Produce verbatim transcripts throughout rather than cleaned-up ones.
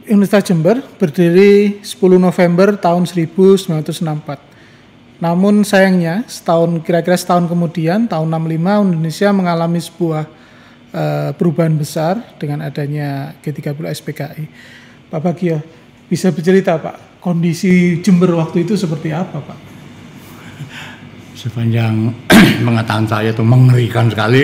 Universitas Jember berdiri sepuluh November tahun seribu sembilan ratus enam puluh empat. Namun sayangnya setahun kira-kira setahun kemudian tahun enam puluh lima Indonesia mengalami sebuah uh, perubahan besar dengan adanya G tiga puluh S P K I. Pak Bagio, bisa bercerita Pak, kondisi Jember waktu itu seperti apa Pak? Sepanjang pengetahuan saya itu mengerikan sekali.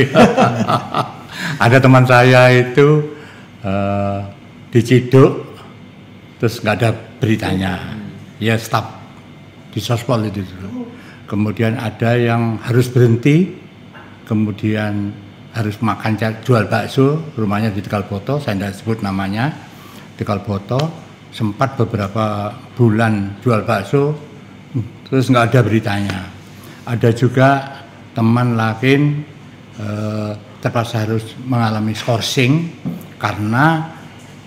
Ada teman saya itu uh, diciduk terus nggak ada beritanya, ya stop di sospol itu. Kemudian ada yang harus berhenti, kemudian harus makan jual bakso, rumahnya di Tegalboto, saya tidak sebut namanya, Tegalboto, sempat beberapa bulan jual bakso, terus nggak ada beritanya. Ada juga teman lain eh, terpaksa harus mengalami skorsing karena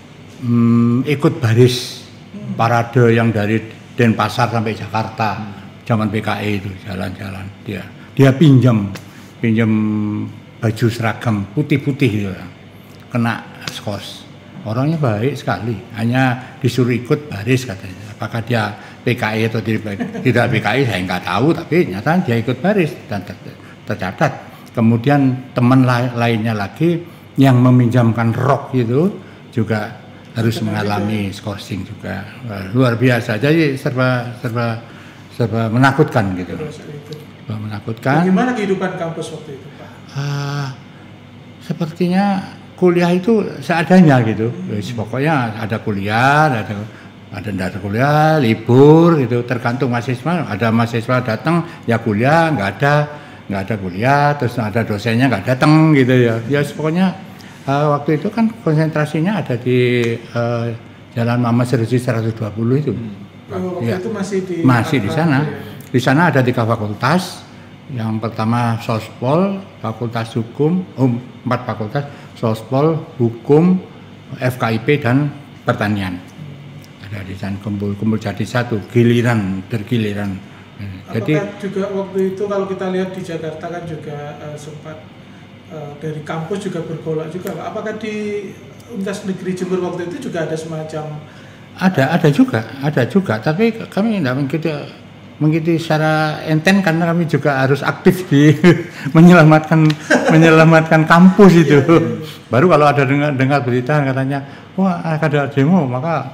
Hmm, ikut baris parade yang dari Denpasar sampai Jakarta zaman P K I itu jalan-jalan dia dia pinjam pinjam baju seragam putih-putih gitu, kena skos. Orangnya baik sekali, hanya disuruh ikut baris katanya. Apakah dia P K I atau tidak P K I saya nggak tahu, tapi nyata dia ikut baris dan ter tercatat. Kemudian teman la lainnya lagi yang meminjamkan rok itu juga harus mengalami skorsing juga. Wah, luar biasa. Jadi serba serba serba menakutkan gitu. Serba menakutkan. Bagaimana kehidupan kampus waktu itu, Pak? Uh, sepertinya kuliah itu seadanya gitu. Hmm. Pokoknya ada kuliah, ada ada ada kuliah, libur gitu. Tergantung mahasiswa. Ada mahasiswa datang ya kuliah, nggak ada nggak ada kuliah. Terus ada dosennya nggak datang gitu ya. Ya pokoknya. Uh, waktu itu kan konsentrasinya ada di uh, Jalan Muhammad Seruji seratus dua puluh itu. Oh, waktu ya. itu masih di masih di sana. Ya. Di sana ada tiga fakultas. Yang pertama Sospol, Fakultas Hukum, um, empat fakultas, Sospol, Hukum, F K I P dan Pertanian. Ada di sana kumpul-kumpul jadi satu, giliran bergiliran. Apakah Jadi juga waktu itu kalau kita lihat di Jakarta kan juga uh, sempat Uh, dari kampus juga bergolak juga Pak. Apakah di Universitas Negeri Jember waktu itu juga ada semacam ada ada juga ada juga tapi kami tidak mengikuti mengikuti secara enten karena kami juga harus aktif di menyelamatkan menyelamatkan kampus itu. Iya, iya. Baru kalau ada dengar dengar berita katanya wah ada demo maka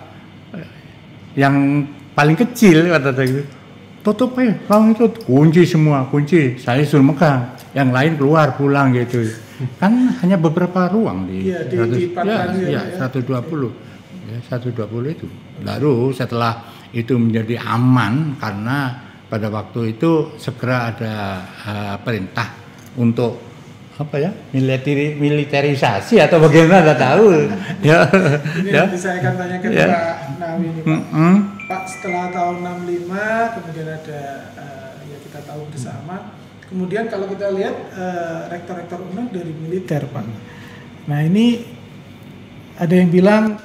yang paling kecil kata gitu tutup ya, kalau itu kunci semua, kunci, saya suruh megang, yang lain keluar pulang gitu, kan hanya beberapa ruang di, ya, di, seratus, di ya, ya, ya, seratus dua puluh, ya, seratus dua puluh itu. Lalu setelah itu menjadi aman karena pada waktu itu segera ada uh, perintah untuk apa ya militeri militerisasi atau bagaimana nggak tahu ya. Ini ya. nanti saya akan tanya ke ya. Pak Nawi ini Pak. Mm -hmm. Pak setelah tahun enam puluh lima kemudian ada uh, ya kita tahu bersama. Kemudian kalau kita lihat uh, rektor-rektor U N E D dari militer Pak. Nah ini ada yang bilang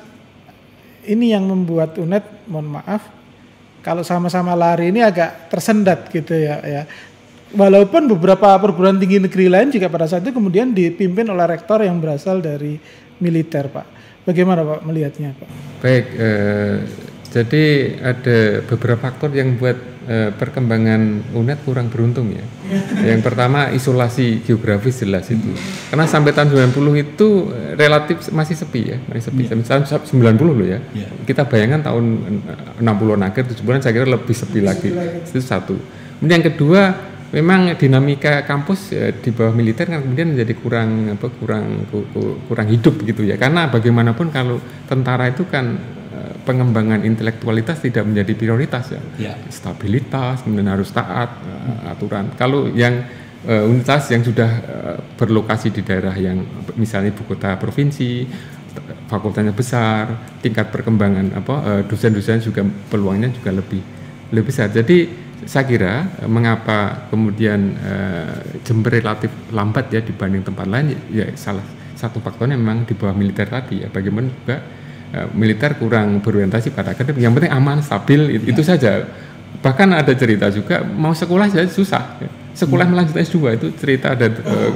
ini yang membuat U N E D mohon maaf kalau sama-sama lari ini agak tersendat gitu ya ya. Walaupun beberapa perguruan tinggi negeri lain juga pada saat itu kemudian dipimpin oleh rektor yang berasal dari militer, Pak. Bagaimana Pak melihatnya, Pak? Baik, eh, jadi ada beberapa faktor yang buat eh, perkembangan U N E D kurang beruntung ya. Yang pertama isolasi geografis jelas itu. Karena sampai tahun sembilan puluh itu relatif masih sepi ya, masih sepi. Sampai tahun sembilan puluh loh ya. Kita bayangkan tahun enam puluhan akhir, tujuh puluhan saya kira lebih sepi lagi. Itu satu. Kemudian yang kedua memang dinamika kampus ya, di bawah militer kan kemudian menjadi kurang apa kurang kurang hidup gitu ya, karena bagaimanapun kalau tentara itu kan pengembangan intelektualitas tidak menjadi prioritas ya, ya. Stabilitas kemudian harus taat hmm. uh, aturan. Kalau yang uh, universitas yang sudah uh, berlokasi di daerah yang misalnya ibu kota provinsi, fakultasnya besar, tingkat perkembangan apa uh, dosen-dosen juga peluangnya juga lebih lebih besar. Jadi saya kira mengapa kemudian uh, Jember relatif lambat ya dibanding tempat lain ya, ya salah satu faktornya memang di bawah militer tadi ya, bagaimana juga uh, militer kurang berorientasi pada akademik, yang penting aman stabil itu, ya. Itu saja. Bahkan ada cerita juga mau sekolah saja susah ya. Sekolah hmm. melanjut S dua itu cerita ada uh,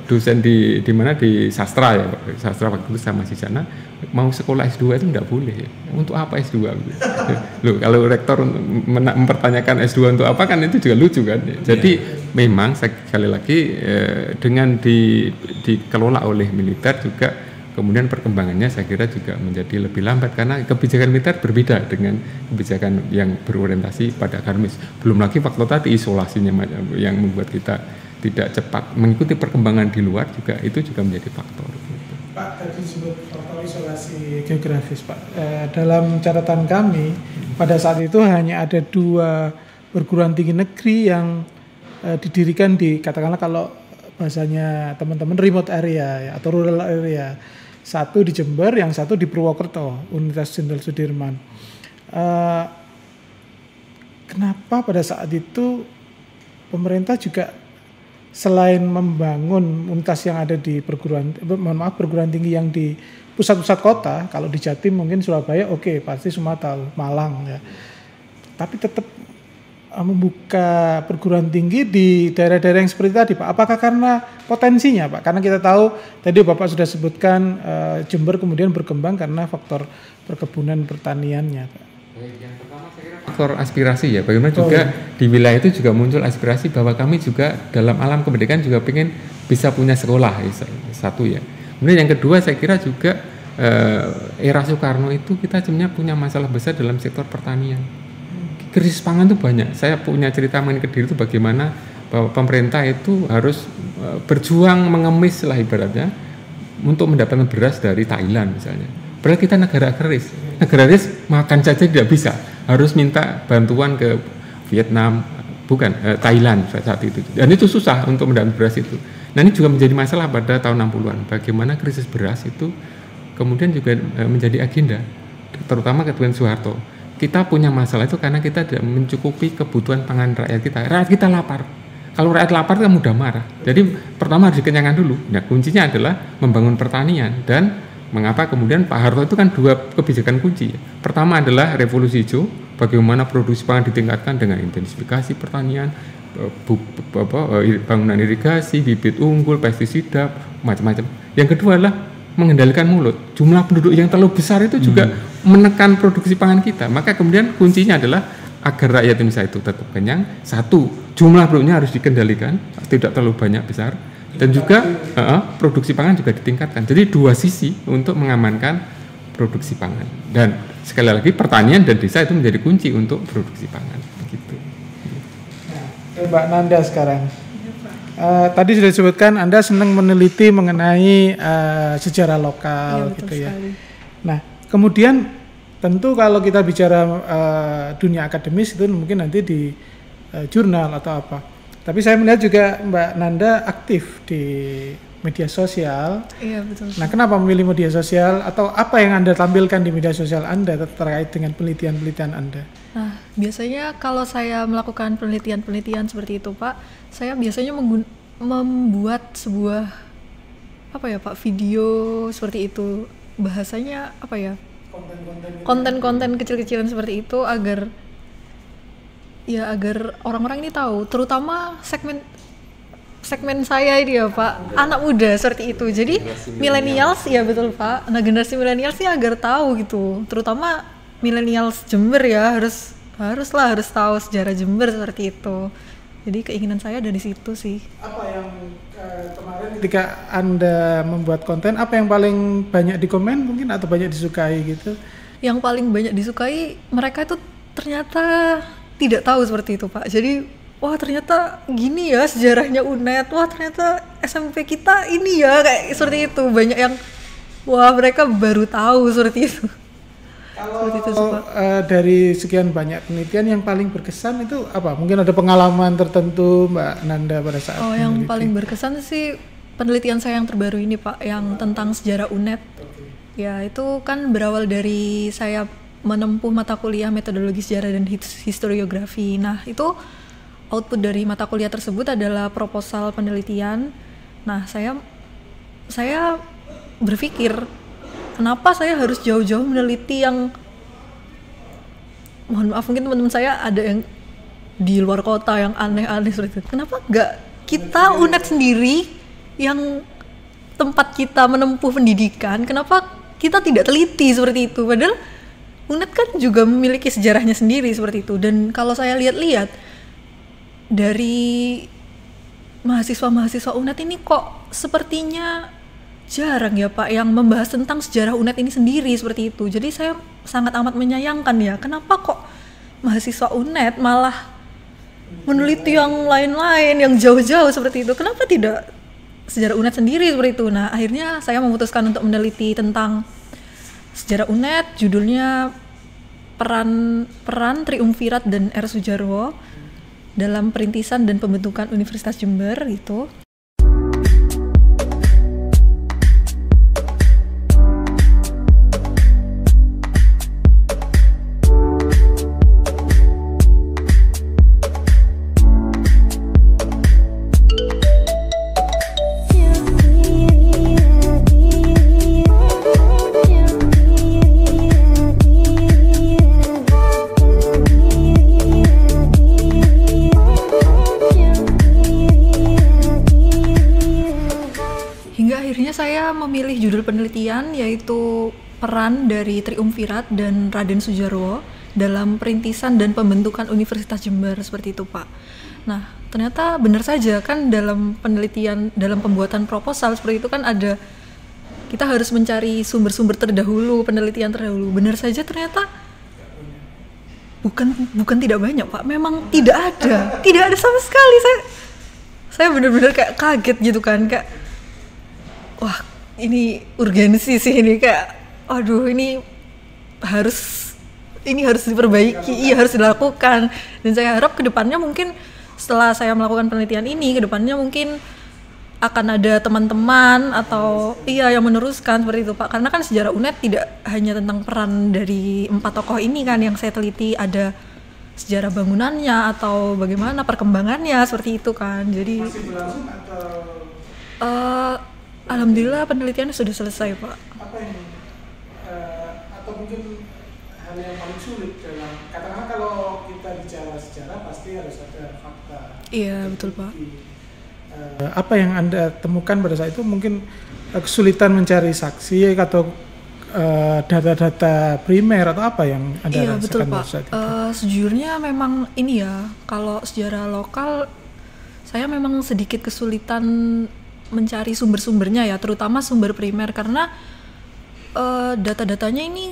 dosen di di mana di sastra ya, sastra waktu itu saya masih sana, mau sekolah S dua itu enggak boleh ya. Untuk apa S dua? Loh, kalau rektor mempertanyakan S dua untuk apa kan itu juga lucu kan. Jadi yeah. memang sekali lagi eh, dengan di dikelola oleh militer juga kemudian perkembangannya saya kira juga menjadi lebih lambat karena kebijakan militer berbeda dengan kebijakan yang berorientasi pada akademis. Belum lagi faktor tadi isolasinya yang membuat kita tidak cepat mengikuti perkembangan di luar juga itu juga menjadi faktor. Pak tadi disebut faktor isolasi geografis Pak. Eh, dalam catatan kami pada saat itu hanya ada dua perguruan tinggi negeri yang eh, didirikan di katakanlah kalau bahasanya teman-teman remote area ya, atau rural area. Satu di Jember, yang satu di Purwokerto, Universitas Jenderal Sudirman. Uh, kenapa pada saat itu pemerintah juga selain membangun universitas yang ada di perguruan, mohon maaf perguruan tinggi yang di pusat-pusat kota, kalau di Jatim mungkin Surabaya, oke okay, pasti semua tahu, Malang ya. Tapi tetap membuka perguruan tinggi di daerah-daerah yang seperti tadi Pak. Apakah karena potensinya Pak? Karena kita tahu tadi Bapak sudah sebutkan uh, Jember kemudian berkembang karena faktor perkebunan pertaniannya Pak. Yang pertama saya kira faktor aspirasi ya. Bagaimana oh, juga iya. di wilayah itu juga muncul aspirasi bahwa kami juga dalam alam kemerdekaan juga pengen bisa punya sekolah satu ya. Kemudian yang kedua saya kira juga uh, era Soekarno itu kita sebenarnya punya masalah besar dalam sektor pertanian. Krisis pangan itu banyak. Saya punya cerita main Kediri itu bagaimana bahwa pemerintah itu harus uh, berjuang mengemis lah ibaratnya untuk mendapatkan beras dari Thailand misalnya. Padahal kita negara keris. Negara keris makan saja tidak bisa. Harus minta bantuan ke Vietnam, bukan uh, Thailand saat itu. Dan itu susah untuk mendapatkan beras itu. Nah ini juga menjadi masalah pada tahun enam puluhan. Bagaimana krisis beras itu kemudian juga uh, menjadi agenda, terutama Ketua Soeharto. Kita punya masalah itu karena kita tidak mencukupi kebutuhan pangan rakyat kita. Rakyat kita lapar. Kalau rakyat lapar kan mudah marah. Jadi pertama harus dikenyangkan dulu. Nah kuncinya adalah membangun pertanian. Dan mengapa kemudian Pak Harto itu kan dua kebijakan kunci. Pertama adalah revolusi hijau. Bagaimana produksi pangan ditingkatkan dengan intensifikasi pertanian, bangunan irigasi, bibit unggul, pestisida, macam-macam. Yang kedua adalah mengendalikan mulut. Jumlah penduduk yang terlalu besar itu juga hmm. menekan produksi pangan kita. Maka kemudian kuncinya adalah agar rakyat Indonesia itu tetap kenyang. Satu, jumlah penduduknya harus dikendalikan, tidak terlalu banyak besar. Dan juga uh, produksi pangan juga ditingkatkan. Jadi dua sisi untuk mengamankan produksi pangan. Dan sekali lagi pertanian dan desa itu menjadi kunci untuk produksi pangan. Begitu. Nah, Mbak Nanda sekarang. Uh, tadi sudah disebutkan Anda senang meneliti mengenai uh, sejarah lokal ya, gitu ya. Sekali. Nah, kemudian tentu kalau kita bicara uh, dunia akademis itu mungkin nanti di uh, jurnal atau apa. Tapi saya melihat juga Mbak Nanda aktif di media sosial. Iya, betul. Nah, kenapa memilih media sosial atau apa yang Anda tampilkan di media sosial Anda terkait dengan penelitian-penelitian Anda? Nah, biasanya kalau saya melakukan penelitian-penelitian seperti itu, Pak, saya biasanya menggun- membuat sebuah apa ya, Pak, video seperti itu. Bahasanya apa ya? Konten-konten kecil-kecilan seperti itu agar ya agar orang-orang ini tahu, terutama segmen segmen saya ini ya Pak, anak muda seperti itu. Jadi millennials ya betul Pak. Nah, generasi millennials sih agar tahu gitu, terutama millennials Jember ya, harus haruslah harus tahu sejarah Jember seperti itu. Jadi keinginan saya dari situ sih. Apa yang uh, kemarin ketika Anda membuat konten, apa yang paling banyak dikomen mungkin atau banyak disukai gitu? Yang paling banyak disukai, mereka itu ternyata tidak tahu seperti itu Pak. Jadi wah ternyata gini ya sejarahnya U N E D, wah ternyata S M P kita ini ya, kayak seperti itu. Banyak yang wah mereka baru tahu seperti itu. Kalau itu, uh, dari sekian banyak penelitian yang paling berkesan itu apa? Mungkin ada pengalaman tertentu Mbak Nanda pada saat Oh, yang meneliti. paling berkesan sih penelitian saya yang terbaru ini Pak, yang tentang sejarah U N E D. Okay. Ya itu kan berawal dari saya menempuh mata kuliah metodologi sejarah dan historiografi. Nah itu output dari mata kuliah tersebut adalah proposal penelitian. Nah saya saya berpikir, kenapa saya harus jauh-jauh meneliti yang, mohon maaf mungkin teman-teman saya ada yang di luar kota yang aneh-aneh seperti itu. Kenapa nggak kita U N E D sendiri yang tempat kita menempuh pendidikan, kenapa kita tidak teliti seperti itu? Padahal U N E D kan juga memiliki sejarahnya sendiri seperti itu. Dan kalau saya lihat-lihat dari mahasiswa-mahasiswa U N E D ini kok sepertinya jarang ya Pak yang membahas tentang sejarah U N E D ini sendiri seperti itu. Jadi saya sangat amat menyayangkan ya, kenapa kok mahasiswa U N E D malah meneliti yang lain-lain, yang jauh-jauh seperti itu. Kenapa tidak sejarah U N E D sendiri seperti itu? Nah, akhirnya saya memutuskan untuk meneliti tentang sejarah U N E D, judulnya peran peran Triumvirat dan R. Sudjarwo dalam perintisan dan pembentukan Universitas Jember gitu. Memilih judul penelitian yaitu peran dari Triumvirat dan Raden Sudjarwo dalam perintisan dan pembentukan Universitas Jember seperti itu Pak. Nah ternyata benar saja kan dalam penelitian, dalam pembuatan proposal seperti itu kan ada, kita harus mencari sumber-sumber terdahulu, penelitian terdahulu. Benar saja ternyata bukan bukan tidak banyak Pak, memang tidak ada, tidak ada sama sekali. Saya saya benar-benar kayak kaget gitu kan, kayak wah ini urgensi sih ini, kayak aduh ini harus ini harus diperbaiki, iya harus dilakukan. Dan saya harap kedepannya mungkin setelah saya melakukan penelitian ini, kedepannya mungkin akan ada teman-teman atau iya yang meneruskan seperti itu Pak. Karena kan sejarah U N E D tidak hanya tentang peran dari empat tokoh ini kan yang saya teliti, ada sejarah bangunannya atau bagaimana perkembangannya seperti itu kan. Jadi masih berlangsung atau uh, alhamdulillah penelitiannya sudah selesai Pak. Apa yang uh, atau mungkin hal yang paling sulit dalam, katakanlah kalau kita bicara sejarah pasti harus ada fakta. Iya betul Pak. Uh, apa yang Anda temukan pada saat itu? Mungkin uh, kesulitan mencari saksi atau uh, data-data primer atau apa yang Anda iya, rasakan betul, pada Pak. saat itu? Uh, sejujurnya memang ini ya, kalau sejarah lokal saya memang sedikit kesulitan mencari sumber-sumbernya ya, terutama sumber primer, karena uh, data-datanya ini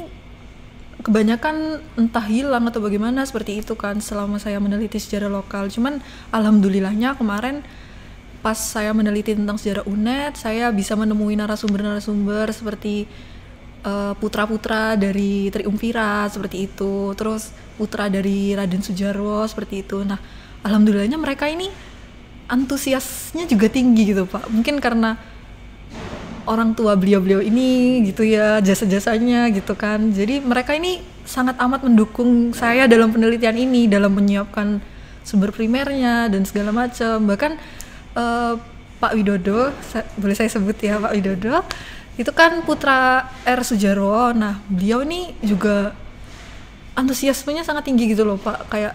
kebanyakan entah hilang atau bagaimana seperti itu kan selama saya meneliti sejarah lokal. Cuman alhamdulillahnya kemarin pas saya meneliti tentang sejarah U N E D, saya bisa menemui narasumber-narasumber seperti uh, putra-putra dari Triumvirat seperti itu, terus putra dari Raden Sudjarwo seperti itu. Nah alhamdulillahnya mereka ini antusiasnya juga tinggi gitu Pak, mungkin karena orang tua beliau-beliau ini gitu ya, jasa-jasanya gitu kan. Jadi mereka ini sangat amat mendukung saya dalam penelitian ini, dalam menyiapkan sumber primernya dan segala macam. Bahkan uh, Pak Widodo, sa- boleh saya sebut ya Pak Widodo, itu kan putra R. Sudjarwo. Nah beliau ini juga antusiasmenya sangat tinggi gitu loh Pak, kayak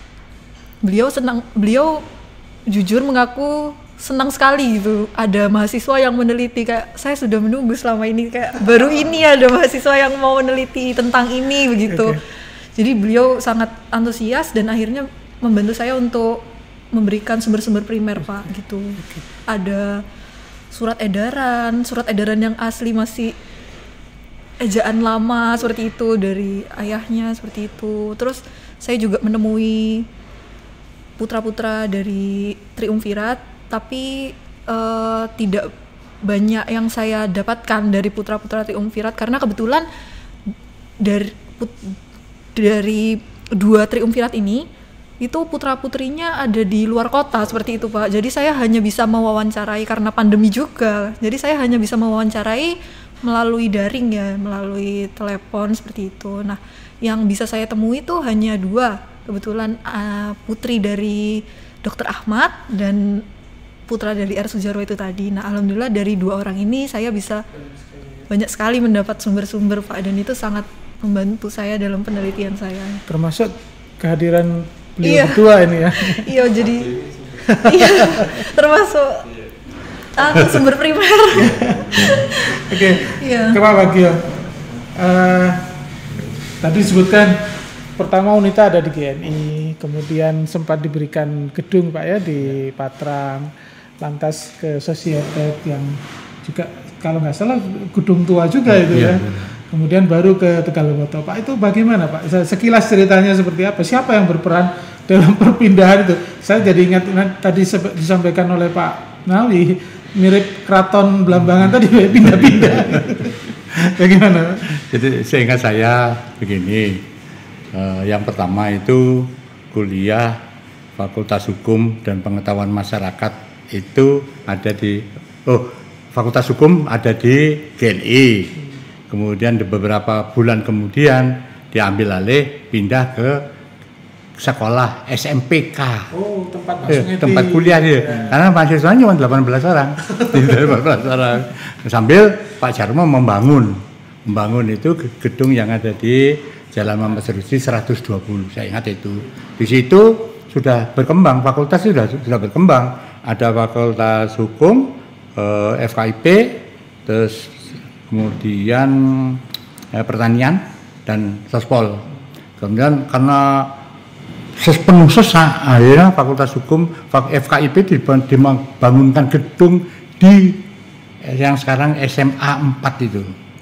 beliau senang, beliau jujur mengaku senang sekali gitu ada mahasiswa yang meneliti, kayak saya sudah menunggu selama ini, kayak baru ini ada mahasiswa yang mau meneliti tentang ini begitu. Okay. Jadi beliau sangat antusias dan akhirnya membantu saya untuk memberikan sumber-sumber primer Pak gitu. Okay. Ada surat edaran, surat edaran yang asli masih ejaan lama seperti itu dari ayahnya seperti itu. Terus saya juga menemui putra-putra dari Triumvirat, tapi uh, tidak banyak yang saya dapatkan dari putra-putra Triumvirat karena kebetulan dari put, dari dua Triumvirat ini itu putra-putrinya ada di luar kota seperti itu Pak. Jadi saya hanya bisa mewawancarai karena pandemi juga. Jadi saya hanya bisa mewawancarai melalui daring ya, melalui telepon seperti itu. Nah, yang bisa saya temui itu hanya dua. Kebetulan uh, putri dari Dokter Ahmad dan putra dari R. Sudjarwo itu tadi. Nah alhamdulillah dari dua orang ini saya bisa banyak sekali mendapat sumber-sumber Pak, dan itu sangat membantu saya dalam penelitian saya. Termasuk kehadiran beliau iya. berdua ini ya. Iya jadi iya termasuk Aku sumber primer. Oke. Iya. Kenapa Gio? Uh, tadi disebutkan pertama Unita ada di G N I, kemudian sempat diberikan gedung Pak ya di Patrang, lantas ke Societet yang juga kalau nggak salah gedung tua juga itu ya. ya. Kemudian baru ke Tegalboto. Pak, itu bagaimana Pak? Sekilas ceritanya seperti apa? Siapa yang berperan dalam perpindahan itu? Saya jadi ingat, ingat tadi disampaikan oleh Pak Nawi, mirip keraton Blambangan tadi pindah-pindah. Bagaimana? Jadi seingat saya begini, eh, yang pertama itu kuliah Fakultas Hukum dan Pengetahuan Masyarakat itu ada di, oh Fakultas Hukum ada di G N I. Kemudian beberapa bulan kemudian diambil alih, pindah ke sekolah S M P K. Oh, tempat eh, tempat di, kuliah dia. Ya. Karena mahasiswanya cuma delapan belas orang. delapan belas orang. Sambil Pak Jarmo membangun membangun itu gedung yang ada di Jalan Muhammad Seruji seratus dua puluh. Saya ingat itu. Di situ sudah berkembang, fakultas sudah sudah berkembang. Ada Fakultas Hukum, eh, F K I P, terus kemudian eh, Pertanian dan Sospol. Kemudian karena sepenuh sesak, akhirnya Fakultas Hukum F K I P dibangunkan gedung di yang sekarang S M A empat itu.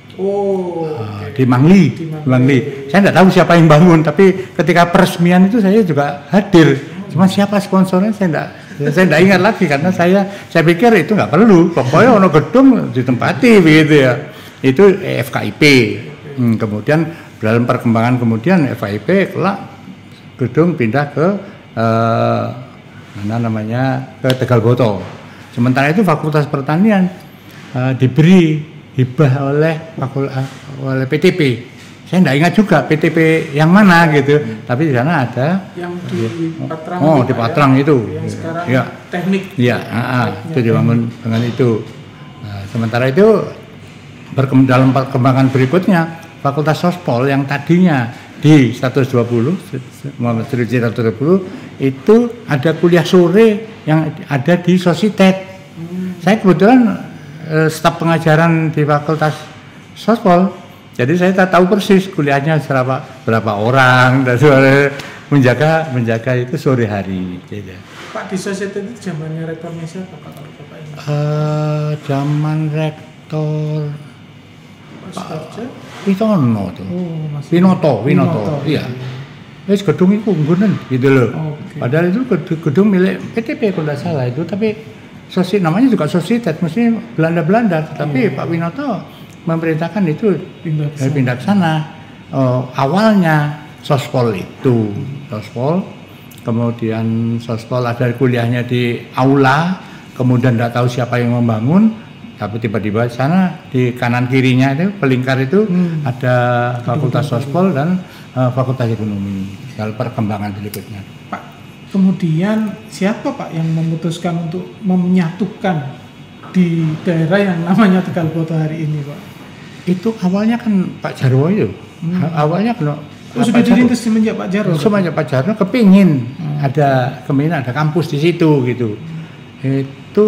Oh, uh, di Mangli, di Mangli. Mangli. Saya tidak tahu siapa yang bangun, tapi ketika peresmian itu saya juga hadir. Cuma siapa sponsornya saya tidak, saya tidak ingat lagi karena saya saya pikir itu nggak perlu. Pokoknya ono gedung ditempati begitu ya. Itu F K I P. Hmm, kemudian dalam perkembangan kemudian F K I P kelak gedung pindah ke eh, mana namanya ke Tegalboto. Sementara itu Fakultas Pertanian eh, diberi hibah oleh fakultas oleh P T P. Saya tidak ingat juga P T P yang mana gitu. Hmm. Tapi di sana ada yang di Patrang. Oh, di Patrang ya, itu. Yang sekarang ya. teknik. Iya, ah, itu dibangun dengan itu. Nah, sementara itu berkembang dalam perkembangan berikutnya Fakultas Sospol yang tadinya di seratus dua puluh Muhammad Seruji seratus dua puluh itu ada kuliah sore yang ada di Societet. Hmm. Saya kebetulan eh, staf pengajaran di Fakultas Sospol, jadi saya tak tahu persis kuliahnya berapa berapa orang dan menjaga menjaga itu sore hari. Gitu. Pak, di Societet itu zamannya rektornya siapa Pak kalau Bapak ini? Uh, zaman rektor Pak Witono tuh. Oh, Winoto, Winoto, Winoto, iya. Wes gedung itu nggunen gitu loh. Oh, okay. Padahal itu gedung milik P T P kalau tidak salah itu, tapi sosi namanya juga Societet, mesti Belanda-Belanda, tapi yeah. Pak Winoto memerintahkan itu pindah ke sana. Pindah ke sana. Oh, awalnya Sospol itu, Sospol, kemudian Sospol ada kuliahnya di aula, kemudian tidak tahu siapa yang membangun. Tapi tiba-tiba di sana di kanan kirinya itu pelingkar itu hmm. ada Fakultas Sospol dan uh, Fakultas Ekonomi. Dalam perkembangan berikutnya, Pak. Kemudian siapa Pak yang memutuskan untuk menyatukan di daerah yang namanya Tegalboto hari ini, Pak? Itu awalnya kan Pak Jarwo itu. Hmm. Awalnya kan oh, sudah dirintis semenjak Pak Jarwo. Semenjak Pak Jarwo kepingin hmm. ada kepingin ada kampus di situ gitu. Itu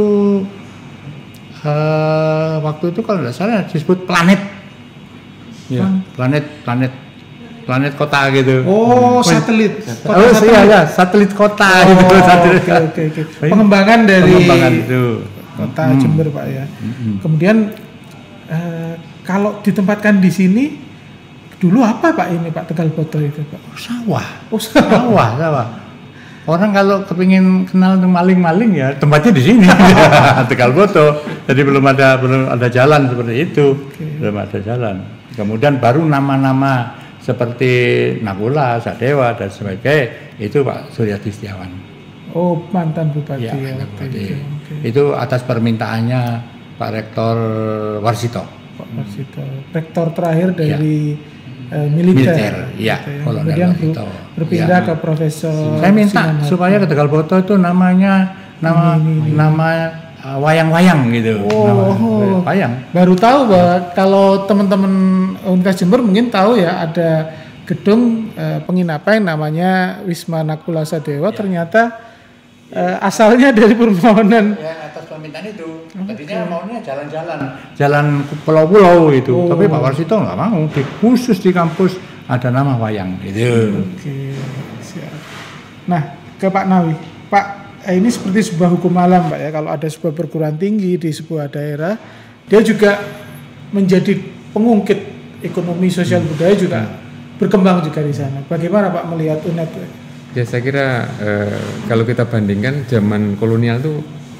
Uh, waktu itu kalau tidak salah disebut planet, ya, planet, planet, planet kota gitu. Oh, satelit. Kota oh, satelit. Iya, ya, satelit kota oh, gitu. Satelit. Oke, oke, oke. Pengembangan dari pengembangan itu. Kota hmm. Jember, Pak ya. Hmm. Kemudian uh, kalau ditempatkan di sini, dulu apa Pak ini Pak Tegalboto itu Pak? Oh, sawah. Oh, sawah. Sawah, sawah. Orang kalau kepingin kenal maling-maling ya tempatnya di sini Tegalboto. Jadi belum ada belum ada jalan seperti itu, okay. belum ada jalan. Kemudian baru nama-nama seperti Nakula, Sadewa dan sebagainya itu Pak Suryadi Setiawan. Oh, mantan bupati. Ya, ya, bupati. Okay, okay. Itu atas permintaannya Pak Rektor Warsito. Pak Warsito, rektor terakhir dari ya. Uh, militer, militer ya, gitu ya. Kemudian ber, berpindah ya. ke Profesor. Saya minta Sinan supaya ke Tegalboto itu namanya nama ini, ini. nama uh, wayang-wayang gitu. Oh, nama, oh. wayang. Baru tahu bahwa kalau teman-teman Universitas Jember mungkin tahu ya ada gedung uh, penginapan namanya Wisma Nakula Sadewa ya. Ternyata uh, asalnya dari permohonan ya, atas permintaan itu. Tadinya maunya jalan-jalan, jalan pulau-pulau itu. Oh. Tapi Pak Warsito nggak mau. Di, khusus di kampus ada nama wayang gitu. Oke, siap. Nah, ke Pak Nawi. Pak, ini seperti sebuah hukum alam, Pak ya. Kalau ada sebuah perguruan tinggi di sebuah daerah, dia juga menjadi pengungkit ekonomi sosial budaya juga berkembang juga di sana. Bagaimana Pak melihat U N E D? Ya saya kira eh, kalau kita bandingkan zaman kolonial tuh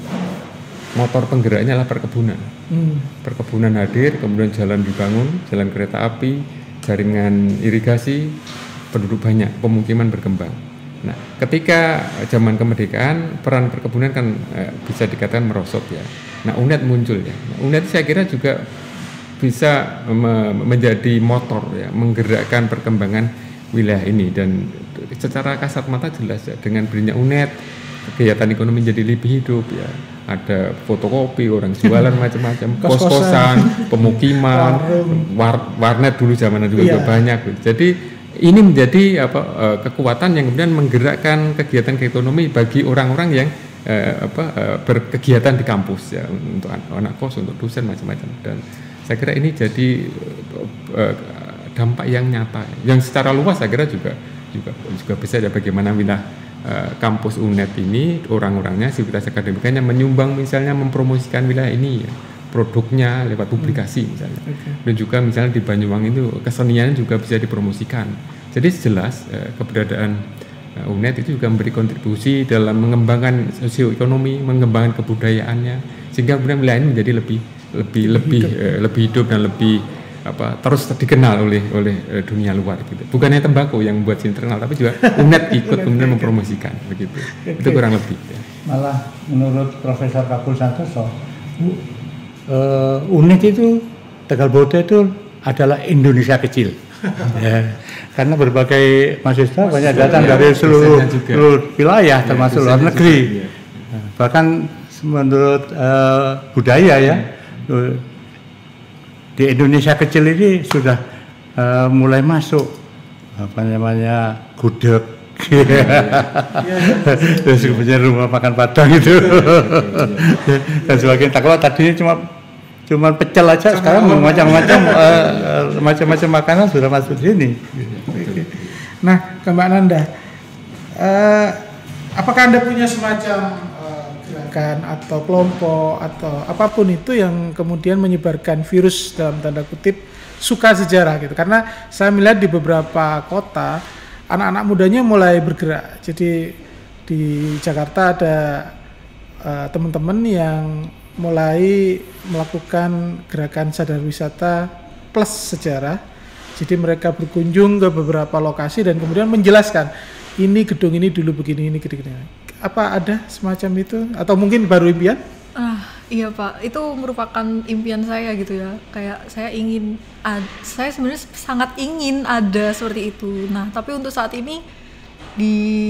motor penggeraknya adalah perkebunan. Hmm. Perkebunan hadir, kemudian jalan dibangun, jalan kereta api, jaringan irigasi, penduduk banyak, pemukiman berkembang. Nah, ketika zaman kemerdekaan peran perkebunan kan eh, bisa dikatakan merosot ya. Nah, U N E D muncul ya. Nah, U N E D saya kira juga bisa me- menjadi motor ya, menggerakkan perkembangan wilayah ini, dan secara kasat mata jelas ya, dengan berinya U N E D kegiatan ekonomi jadi lebih hidup ya, ada fotokopi, orang jualan macam-macam, kos-kosan, pemukiman, war, warnet dulu zaman dulu juga banyak. Jadi ini menjadi apa uh, kekuatan yang kemudian menggerakkan kegiatan ekonomi bagi orang-orang yang uh, apa uh, berkegiatan di kampus ya, untuk anak kos, untuk dosen macam-macam. Dan saya kira ini jadi uh, dampak yang nyata, yang secara luas saya kira juga juga juga bisa ya, bagaimana wilayah uh, kampus U N E D ini orang-orangnya, sivitas akademikanya menyumbang misalnya mempromosikan wilayah ini ya, produknya lewat publikasi misalnya. Okay. Dan juga misalnya di Banyuwangi itu kesenian juga bisa dipromosikan. Jadi jelas uh, keberadaan uh, U N E D itu juga memberi kontribusi dalam mengembangkan sosioekonomi, mengembangkan kebudayaannya, sehingga kemudian wilayah ini menjadi lebih lebih lebih uh, lebih hidup dan lebih apa terus dikenal oleh oleh uh, dunia luar gitu. Bukan hanya tembakau yang membuat sini terkenal, tapi juga U N E D ikut kemudian mempromosikan begitu. Okay. Itu kurang lebih. Ya. Malah menurut Profesor Kakul Santoso, uh, U N E D itu Tegal Boda itu adalah Indonesia kecil. Ya, karena berbagai mahasiswa banyak datang ya, dari seluruh, seluruh wilayah ya, termasuk luar negeri. Ya. Bahkan menurut uh, budaya ya. Uh, di Indonesia kecil ini sudah uh, mulai masuk apa namanya gudeg, terus kemudian rumah makan Padang itu dan sebagainya. Kalau tadinya cuma cuma pecel aja, sekarang macam-macam uh, macam-macam makanan sudah masuk di sini. Nah, ke Mbak Nanda, uh, apakah Anda punya semacam gerakan atau kelompok atau apapun itu yang kemudian menyebarkan virus dalam tanda kutip suka sejarah gitu? Karena saya melihat di beberapa kota anak-anak mudanya mulai bergerak. Jadi di Jakarta ada uh, teman-teman yang mulai melakukan gerakan sadar wisata plus sejarah. Jadi mereka berkunjung ke beberapa lokasi dan kemudian menjelaskan ini gedung ini dulu begini, ini gini-gini. Apa ada semacam itu atau mungkin baru impian? Ah iya Pak, itu merupakan impian saya gitu ya. Kayak saya ingin, ad, saya sebenarnya sangat ingin ada seperti itu. Nah tapi untuk saat ini di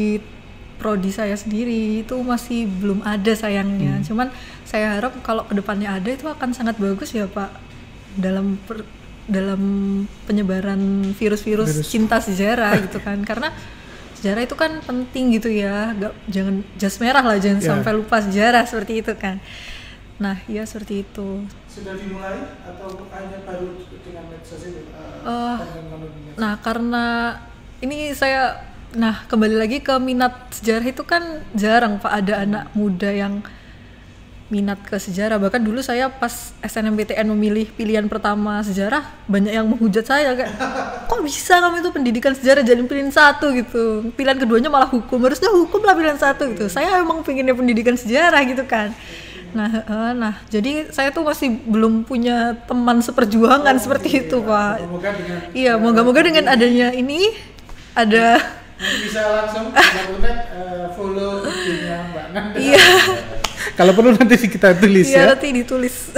prodi saya sendiri itu masih belum ada sayangnya. Hmm. Cuman saya harap kalau kedepannya ada itu akan sangat bagus ya Pak dalam per, dalam penyebaran virus-virus Virus. cinta sejarah gitu kan. Karena sejarah itu kan penting gitu ya, gak, jangan jas merah lah, jangan yeah. sampai lupa sejarah seperti itu kan. Nah, ya seperti itu. Sudah dimulai atau hanya baru dengan medsos itu? Uh, nah, karena ini saya, nah kembali lagi ke minat sejarah itu kan jarang Pak ada anak muda yang minat ke sejarah. Bahkan dulu saya pas S N M P T N memilih pilihan pertama sejarah, banyak yang menghujat saya kayak, kok bisa kamu itu pendidikan sejarah jadi pilihan satu gitu, pilihan keduanya malah hukum, harusnya hukum lah pilihan satu gitu. Saya emang pengennya pendidikan sejarah gitu kan. Nah, uh, nah jadi saya tuh masih belum punya teman seperjuangan oh, seperti iya, itu Pak. Moga-moga dengan iya, moga-moga dengan adanya ini ada. Nanti bisa langsung uh, follow IG-nya Mbak Nanda. Iya. Kalau perlu nanti kita tulis ya. Iya, nanti ditulis.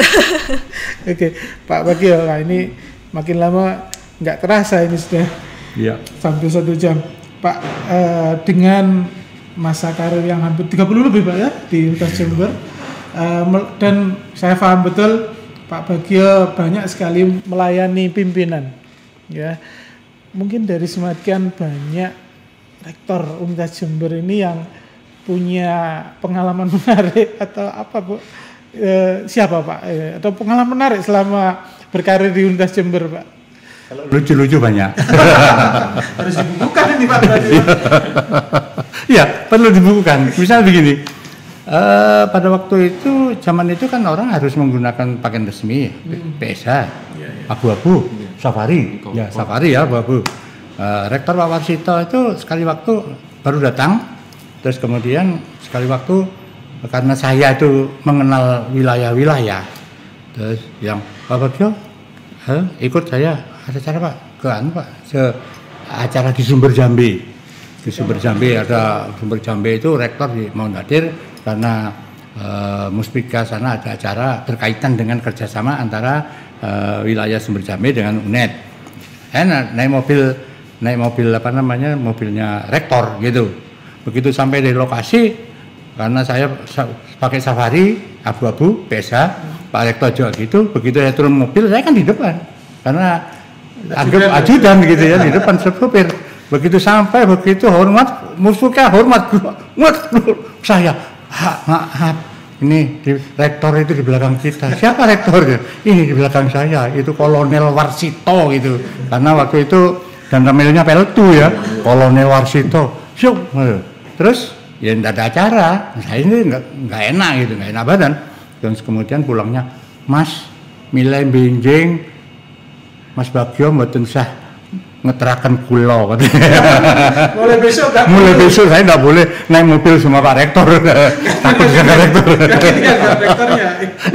Oke, Pak Bagio, nah ini makin lama nggak terasa ini sudah ya. Sampai satu jam. Pak, uh, dengan masa karir yang hampir tiga puluh lebih Pak ya di Universitas Jember, uh, dan saya paham betul Pak Bagio banyak sekali melayani pimpinan, ya. Mungkin dari semakin banyak rektor Universitas Jember ini yang punya pengalaman menarik atau apa Bu eh, siapa Pak? Eh, atau pengalaman menarik selama berkarir di Unitas Jember Pak? Kalau lucu-lucu banyak. Harus dibukukan ini Pak berarti. Iya, perlu dibukukan. Misal begini, uh, pada waktu itu, zaman itu kan orang harus menggunakan pakaian resmi, hmm. P S H, ya, ya. abu-abu, ya. Safari, Kau, ya Safari ya abu-abu. Uh, Rektor Pak Warsito itu sekali waktu baru datang, terus kemudian sekali waktu karena saya itu mengenal wilayah-wilayah, terus yang Pak Bagio, huh, ikut saya. Ada acara Pak, ke anu Pak, se acara di Sumber Jambe. Di Sumber Jambe ada Sumber Jambe itu rektor di mau hadir karena e, Muspika sana ada acara berkaitan dengan kerjasama antara e, wilayah Sumber Jambe dengan U N E D. Eh naik mobil, naik mobil apa namanya mobilnya rektor gitu. Begitu sampai di lokasi karena saya pakai safari abu-abu P S H, Pak Rektor juga gitu. Begitu saya turun mobil saya kan di depan karena anggap ajudan gitu ya di depan supir. Begitu sampai begitu hormat musuhnya hormat hormat saya maaf ini di, rektor itu di belakang kita. Siapa rektornya? Ini di belakang saya itu Kolonel Warsito gitu karena waktu itu dan namanya Peltu ya Kolonel Warsito. Syuk. Terus ya tidak ada acara saya ini nggak nggak enak gitu nggak enak badan. Dan kemudian pulangnya Mas milih benjing Mas Bagio mboten sah ngeteraken kula katanya. Mulai besok kan? Mulai besok saya nggak boleh naik mobil sama Pak Rektor. Takut sama Rektor. Rektornya.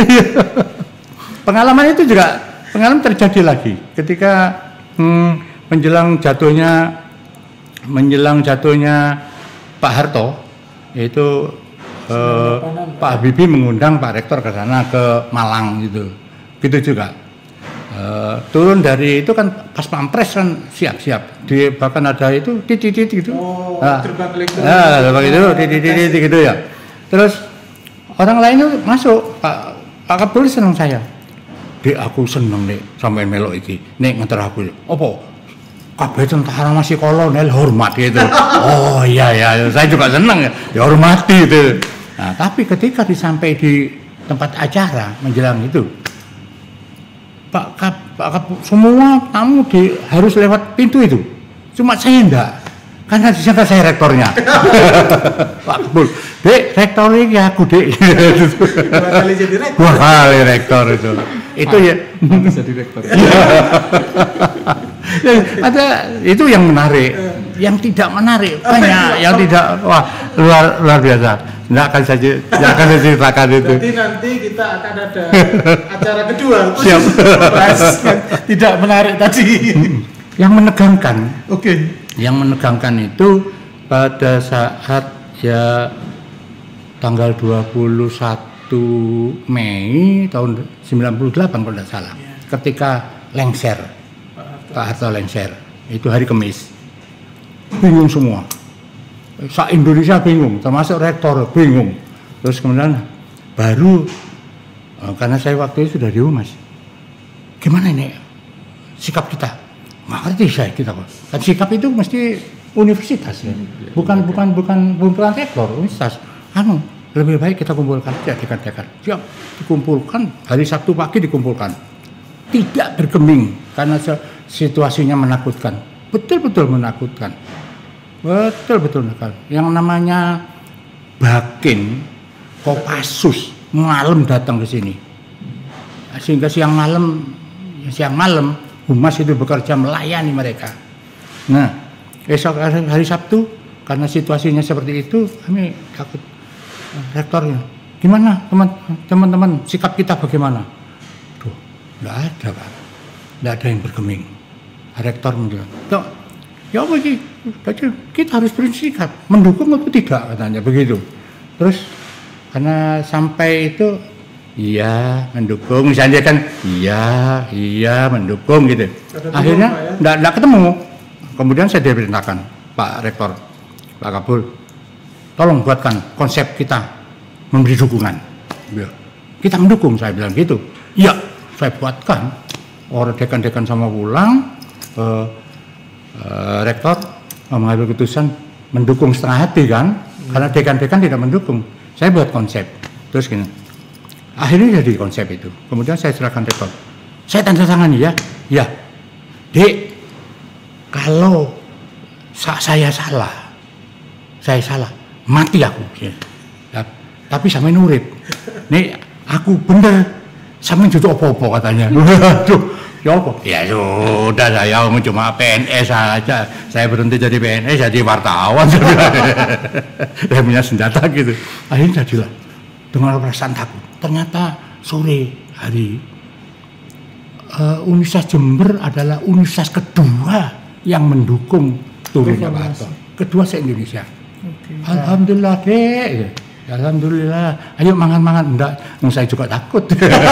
Pengalaman itu juga pengalaman terjadi lagi ketika hmm, menjelang jatuhnya menjelang jatuhnya Pak Harto yaitu eh, Pak Habibie mengundang Pak Rektor ke sana ke Malang gitu. Gitu juga. Uh, turun dari itu kan pas pampres kan siap-siap di bahkan ada itu titit gitu oh, nah, terbang elektron nah, terbang itu titit gitu ya terus orang lain itu masuk Pak Pak Kapolri seneng saya dek aku seneng nih sampai melok iki nek nganter aku opo kabeh tentara masih kolonel hormat gitu oh iya ya saya juga seneng ya dihormati gitu nah tapi ketika disampai di tempat acara menjelang itu Pak Kap, Pak Kap, semua tamu di, harus lewat pintu itu. Cuma saya enggak, karena disangka saya rektornya. Pak Kabul, dek rektor ini aku dek. Dua kali jadi rektor. Dua kali rektor itu. Itu ya. Bisa jadi rektor. Ada itu yang menarik, yang tidak menarik banyak, yang tidak wah luar luar biasa. Nggak akan saja, nggak akan saya ceritakan itu. Jadi nanti kita akan ada acara kedua, siap. Bahas yang tidak menarik tadi. Yang menegangkan, oke. Okay. Yang menegangkan itu pada saat ya tanggal dua puluh satu Mei tahun sembilan puluh delapan kalau tidak salah, ya. Ketika lengser, Pak Harto lengser, itu hari Kamis, bingung semua. Sa Indonesia bingung, termasuk rektor bingung. Terus kemudian baru uh, karena saya waktu itu sudah di Humas. Gimana ini sikap kita? Nggak ngerti saya kita kok. Kan sikap itu mesti universitas ya. Bukan bukan bukan kumpulan rektor universitas. Anu, lebih baik kita kumpulkan aja dekan-dekan. Siap, dikumpulkan hari Sabtu pagi dikumpulkan. Tidak bergeming karena situasinya menakutkan. Betul-betul menakutkan. Betul-betul nakal. Yang namanya Bakin, Kopassus malam datang ke sini. Sehingga siang malam, siang malam Humas itu bekerja melayani mereka. Nah, esok hari, hari Sabtu karena situasinya seperti itu, kami takut rektornya. Gimana teman-teman? Sikap kita bagaimana? Tuh, nggak ada Pak, nggak ada yang bergeming. Rektor bilang, ya apa sih? Kita harus bersikap mendukung atau tidak katanya begitu. Terus karena sampai itu iya mendukung misalnya kan iya iya mendukung gitu. Akhirnya enggak enggak ketemu. Kemudian saya diperintahkan Pak Rektor, Pak Kabul, tolong buatkan konsep kita memberi dukungan. Kita mendukung saya bilang gitu. Iya, saya buatkan. Orang dekan-dekan sama pulang eh, eh, Rektor mengambil keputusan mendukung setengah hati kan, hmm. Karena dekan-dekan tidak mendukung. Saya buat konsep, terus gini, akhirnya jadi konsep itu. Kemudian saya serahkan rektor. Saya tanda tangan ya, ya, Dek, kalau sa saya salah, saya salah, mati aku. Ya. Ya, tapi sampai nurip. Nih aku bener, sampai duduk apa-apa katanya. Aduh, ya apa? Ya sudah, saya cuma P N S saja. Saya berhenti jadi P N S, jadi wartawan. Saya punya senjata gitu. Akhirnya jadilah dengan perasaan takut. Ternyata sore hari uh, Universitas Jember adalah universitas kedua yang mendukung turunnya Pak Harto. Kedua se-Indonesia. Okay. Alhamdulillah dek. Alhamdulillah. Ayo mangan-mangan. Enggak, saya juga takut.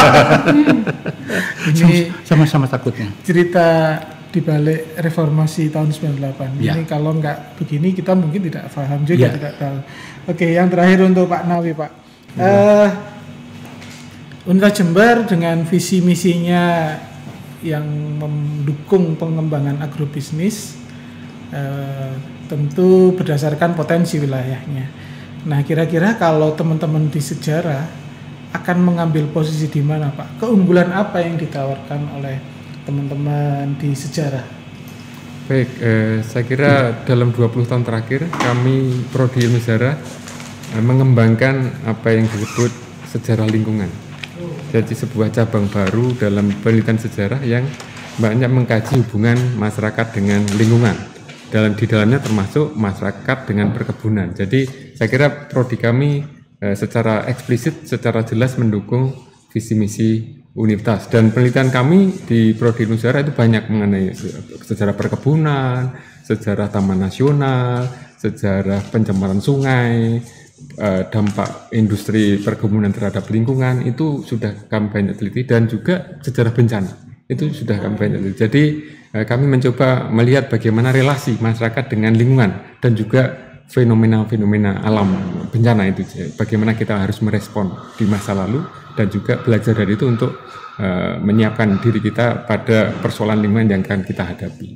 Ini sama-sama takutnya. Cerita di balik reformasi tahun sembilan puluh delapan. Ya. Ini kalau nggak begini kita mungkin tidak paham juga, ya. Tidak tahu. Oke, yang terakhir untuk Pak Nawi, Pak. Ya. Uh, Universitas Jember dengan visi misinya yang mendukung pengembangan agrobisnis, uh, tentu berdasarkan potensi wilayahnya. Nah, kira-kira kalau teman-teman di sejarah akan mengambil posisi di mana, Pak? Keunggulan apa yang ditawarkan oleh teman-teman di sejarah? Baik, eh, saya kira dalam dua puluh tahun terakhir kami Prodi Ilmu Sejarah eh, mengembangkan apa yang disebut sejarah lingkungan. Jadi sebuah cabang baru dalam penelitian sejarah yang banyak mengkaji hubungan masyarakat dengan lingkungan. Dalam di dalamnya termasuk masyarakat dengan perkebunan. Jadi saya kira prodi kami eh, secara eksplisit, secara jelas mendukung visi misi universitas. Dan penelitian kami di prodi ilmu sejarah itu banyak mengenai sejarah perkebunan, sejarah taman nasional, sejarah pencemaran sungai, eh, dampak industri perkebunan terhadap lingkungan itu sudah kami banyak teliti, dan juga sejarah bencana itu sudah kami banyak teliti. Jadi kami mencoba melihat bagaimana relasi masyarakat dengan lingkungan dan juga fenomena-fenomena alam bencana itu, bagaimana kita harus merespon di masa lalu dan juga belajar dari itu untuk uh, menyiapkan diri kita pada persoalan lingkungan yang akan kita hadapi.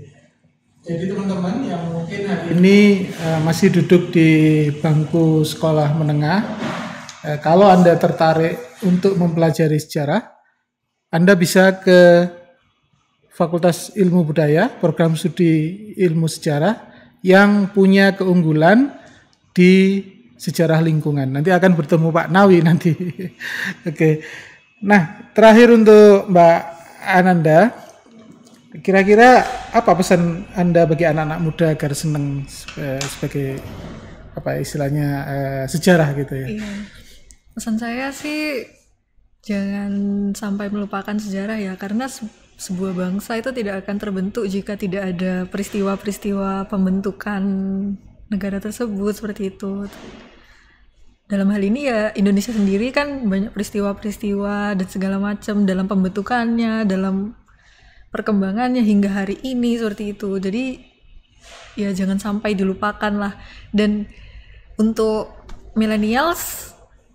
Jadi teman-teman yang mungkin hari ini uh, masih duduk di bangku sekolah menengah, uh, kalau Anda tertarik untuk mempelajari sejarah, Anda bisa ke Fakultas Ilmu Budaya, program studi ilmu sejarah yang punya keunggulan di sejarah lingkungan. Nanti akan bertemu Pak Nawi nanti. Oke. Nah, terakhir untuk Mbak Ananda, kira-kira apa pesan Anda bagi anak-anak muda agar senang eh, sebagai apa istilahnya eh, sejarah gitu ya? Iya. Pesan saya sih jangan sampai melupakan sejarah ya, karena sebuah bangsa itu tidak akan terbentuk jika tidak ada peristiwa-peristiwa pembentukan negara tersebut seperti itu. Dalam hal ini ya Indonesia sendiri kan banyak peristiwa-peristiwa dan segala macam dalam pembentukannya, dalam perkembangannya hingga hari ini seperti itu. Jadi ya jangan sampai dilupakan lah. Dan untuk millennials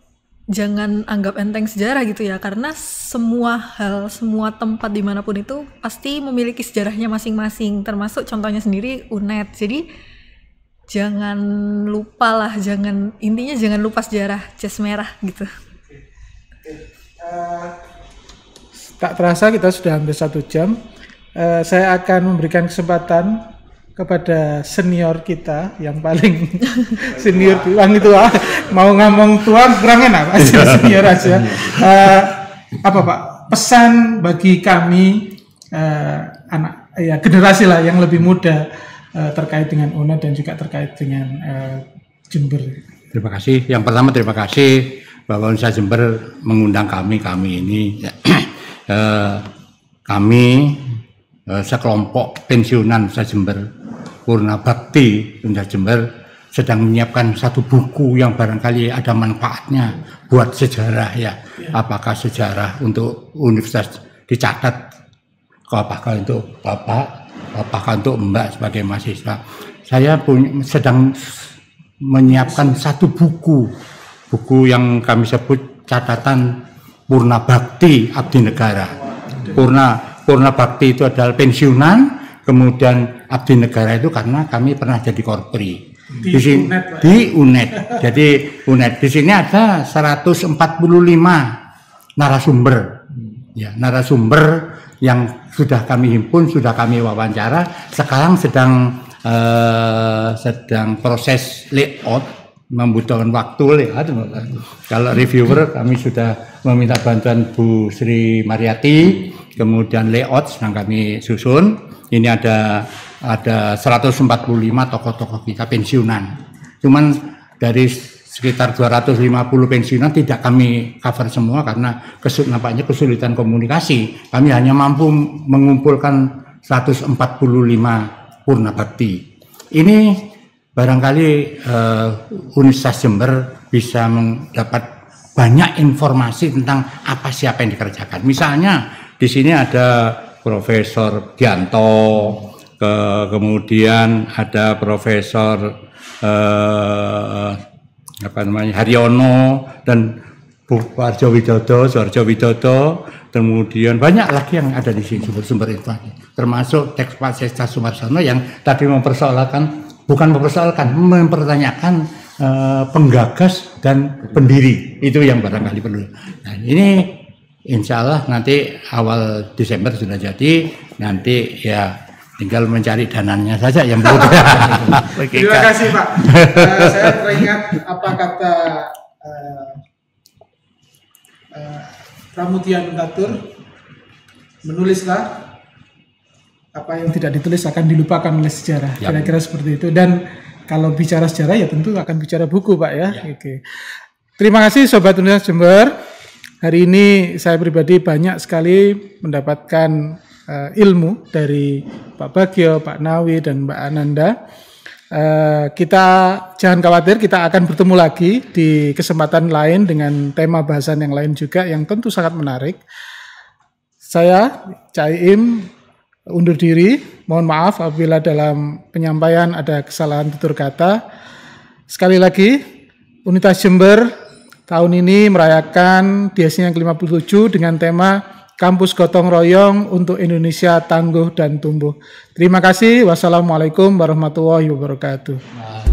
jangan anggap enteng sejarah gitu ya, karena semua hal, semua tempat dimanapun itu pasti memiliki sejarahnya masing-masing, termasuk contohnya sendiri U N E D. Jadi jangan lupa lah, jangan, intinya jangan lupa sejarah, jas merah gitu. Uh, tak terasa kita sudah hampir satu jam. Uh, saya akan memberikan kesempatan kepada senior kita yang paling senior tuang itu ah. Mau ngomong tuang kurang enak Pak, senior aja. Uh, apa Pak pesan bagi kami uh, anak ya generasi lah yang lebih muda uh, terkait dengan U N E D dan juga terkait dengan uh, Jember? Terima kasih. Yang pertama terima kasih bahwa Universitas Jember mengundang kami kami ini uh, kami uh, sekelompok pensiunan Universitas Jember Purna Bakti Universitas Jember sedang menyiapkan satu buku yang barangkali ada manfaatnya buat sejarah ya. Apakah sejarah untuk universitas dicatat, apakah untuk Bapak, apakah untuk Mbak sebagai mahasiswa. Saya punya, sedang menyiapkan satu buku, buku yang kami sebut catatan Purna Bakti Abdi Negara. Purna Purna Bakti itu adalah pensiunan, kemudian Abdi Negara itu karena kami pernah jadi korpri. Di, di sini UNED, Pak. di UNED. Jadi UNED di sini ada seratus empat puluh lima narasumber. Ya, narasumber yang sudah kami himpun, sudah kami wawancara. Sekarang sedang eh, sedang proses layout, membutuhkan waktu lihat. Kalau reviewer kami sudah meminta bantuan Bu Sri Mariati, kemudian layout sedang kami susun. Ini ada ada seratus empat puluh lima tokoh-tokoh kita pensiunan. Cuman dari sekitar dua ratus lima puluh pensiunan tidak kami cover semua karena kesul, nampaknya kesulitan komunikasi. Kami hanya mampu mengumpulkan seratus empat puluh lima purna bakti. Ini barangkali uh, Universitas Jember bisa mendapat banyak informasi tentang apa siapa yang dikerjakan. Misalnya di sini ada Profesor Gianto, ke, kemudian ada Profesor eh, apa namanya Haryono dan Bu Warjo Widodo, Suharjo Widodo, kemudian banyak lagi yang ada di sini sumber-sumber informasi, termasuk teks Pak Sesta Sumarsono yang tadi mempersoalkan, bukan mempersoalkan, mempertanyakan eh, penggagas dan pendiri, itu yang barangkali perlu. Nah ini insya Allah nanti awal Desember sudah jadi, nanti ya tinggal mencari dananya saja yang perlu. Terima kasih Pak. Uh, saya teringat apa kata uh, uh, Pramudia Nuntatur, menulislah apa yang tidak ditulis akan dilupakan oleh sejarah. Ya. Kira-kira seperti itu. Dan kalau bicara sejarah ya tentu akan bicara buku Pak ya. Ya. Oke. Terima kasih Sobat Universitas Jember. Hari ini saya pribadi banyak sekali mendapatkan uh, ilmu dari Pak Bagio, Pak Nawi, dan Mbak Ananda. Uh, kita jangan khawatir, kita akan bertemu lagi di kesempatan lain dengan tema bahasan yang lain juga yang tentu sangat menarik. Saya, Cak Iim, undur diri. Mohon maaf apabila dalam penyampaian ada kesalahan tutur kata. Sekali lagi, Universitas Jember tahun ini merayakan D S-nya yang ke lima puluh tujuh dengan tema Kampus Gotong Royong untuk Indonesia Tangguh dan Tumbuh. Terima kasih. Wassalamualaikum warahmatullahi wabarakatuh.